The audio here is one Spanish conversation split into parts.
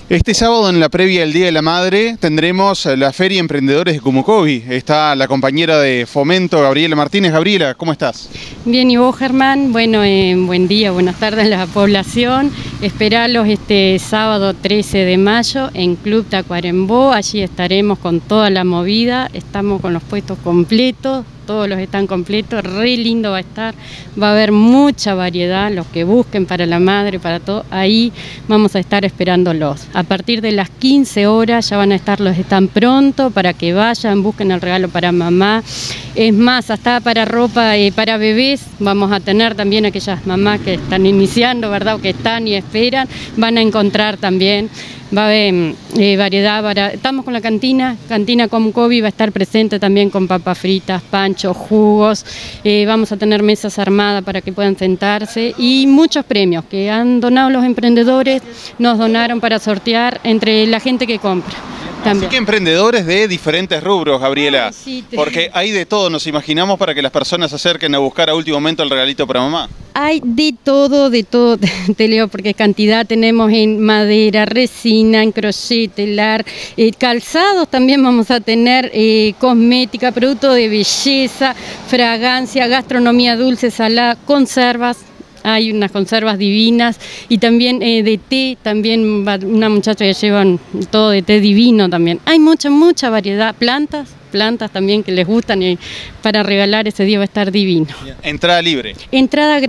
Este sábado, en la previa del Día de la Madre, tendremos la Feria Emprendedores de Cumucovi. Está la compañera de Fomento, Gabriela Martínez. Gabriela, ¿cómo estás? Bien, ¿y vos, Germán? Bueno, buen día, buenas tardes a la población. Esperalos este sábado 13 de mayo en Club Tacuarembó. Allí estaremos con toda la movida. Estamos con los puestos completos. Todos los están completos, re lindo va a estar, va a haber mucha variedad, los que busquen para la madre, para todo, ahí vamos a estar esperándolos. A partir de las 15 horas ya van a estar, los están pronto para que vayan, busquen el regalo para mamá. Es más, hasta para ropa para bebés vamos a tener también aquellas mamás que están iniciando, ¿verdad? O que están y esperan, van a encontrar también. Va a haber variedad, estamos con la cantina Cumucovi va a estar presente también con papas fritas, panchos, jugos, vamos a tener mesas armadas para que puedan sentarse y muchos premios que han donado los emprendedores, nos donaron para sortear entre la gente que compra. También. Así que emprendedores de diferentes rubros, Gabriela, ay, sí, porque hay de todo, nos imaginamos, para que las personas se acerquen a buscar a último momento el regalito para mamá. Hay de todo, te leo, porque cantidad tenemos en madera, resina, en crochet, telar, calzados también vamos a tener, cosmética, producto de belleza, fragancia, gastronomía dulce, salada, conservas. Hay unas conservas divinas y también de té, también una muchacha que llevan todo de té divino también. Hay mucha variedad, plantas también que les gustan y para regalar ese día va a estar divino. Entrada libre. Entrada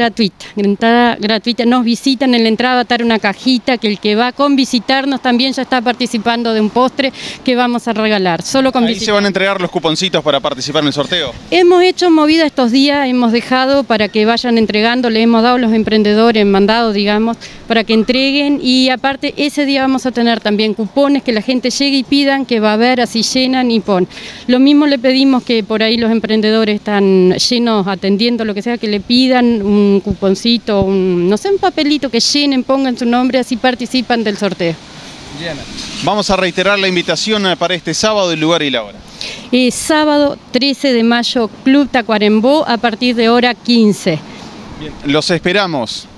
gratuita, nos visitan, en la entrada va a estar una cajita que el que va con visitarnos también ya está participando de un postre que vamos a regalar. Solo con Ahí visitar. se van a entregar los cuponcitos para participar en el sorteo. Hemos hecho movida estos días, hemos dejado para que vayan entregando, le hemos dado a los emprendedores mandado, digamos, para que entreguen y aparte ese día vamos a tener también cupones que la gente llegue y pidan, que va a haber, así llenan y ponen. Lo mismo le pedimos que por ahí los emprendedores están llenos atendiendo lo que sea, que le pidan un cuponcito, no sé, un papelito que llenen, pongan su nombre, así participan del sorteo. Bien. Vamos a reiterar la invitación para este sábado, el lugar y la hora. Sábado 13 de mayo, Club Tacuarembó, a partir de hora 15. Bien. Los esperamos.